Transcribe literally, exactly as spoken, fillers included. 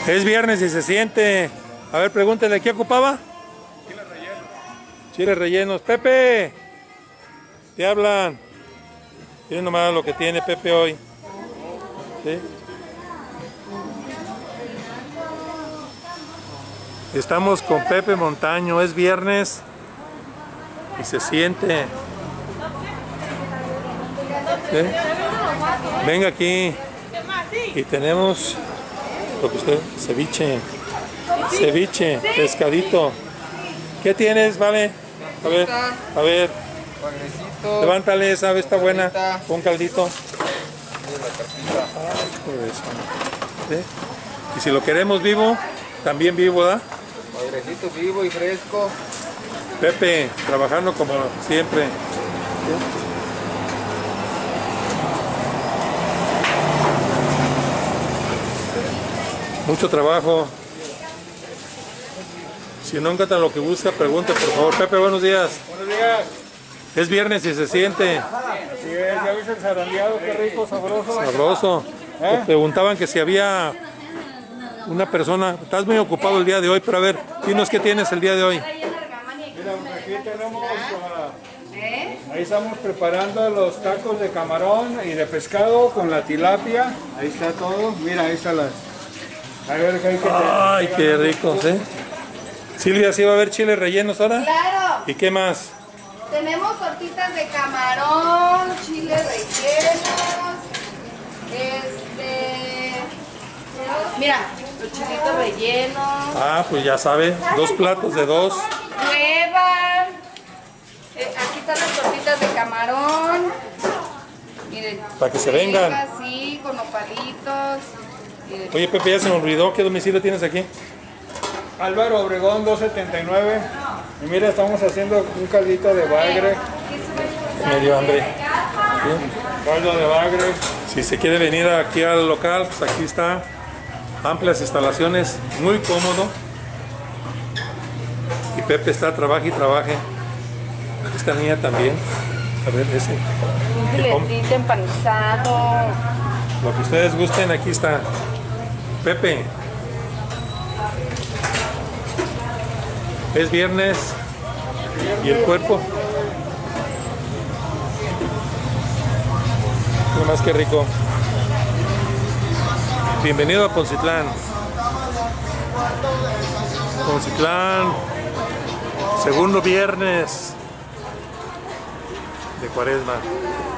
Es viernes y se siente. A ver, pregúntele, ¿qué ocupaba? Chiles rellenos. Chiles rellenos. Pepe, te hablan. Miren nomás lo que tiene Pepe hoy. ¿Sí? Estamos con Pepe Montaño. Es viernes y se siente. ¿Sí? Venga aquí. Y tenemos lo que usted, ceviche. Ceviche, pescadito. ¿Qué tienes, vale? A ver, a ver. Levántale, esa ave está buena. Un caldito. ¿Sí? Y si lo queremos vivo, también vivo, ¿verdad? Padrecito vivo y fresco. Pepe, trabajando como siempre. ¿Sí? Mucho trabajo. Si no encuentra lo que busca, pregunte por favor. Pepe, buenos días. Buenos días. Es viernes y se siente. Así es, ya viste el zarandeado, qué rico, sabroso. Sabroso. ¿Eh? Te preguntaban que si había una persona. Estás muy ocupado el día de hoy, pero a ver, dinos qué tienes el día de hoy. Mira, aquí tenemos, uh, ahí estamos preparando los tacos de camarón y de pescado con la tilapia. Ahí está todo. Mira, ahí está las. A ver, ¿qué hay que Ay, qué ricos, ¿eh? Silvia, ¿sí va a haber chiles rellenos ahora? Claro. ¿Y qué más? Tenemos tortitas de camarón, chiles rellenos, este, mira, los chilitos rellenos, Ah, pues ya sabe, dos platos de dos. hueva, eh, aquí están las tortitas de camarón, miren, Para que se vengan. sí, con nopalitos. Miren. Oye, Pepe, ya se me olvidó, ¿qué domicilio tienes aquí? Álvaro Obregón doscientos setenta y nueve. Y mira, estamos haciendo un caldito de bagre. Me dio hambre. ¿Sí? Caldo de bagre. Si se quiere venir aquí al local, pues aquí está. Amplias instalaciones, muy cómodo. Y Pepe está, trabaja y trabaje. Esta niña también. A ver, ese. Un filetito empanizado. Lo que ustedes gusten, aquí está. Pepe. Es viernes. ¿Y el cuerpo? No más que rico. Bienvenido a Poncitlán. Poncitlán. Segundo viernes de Cuaresma.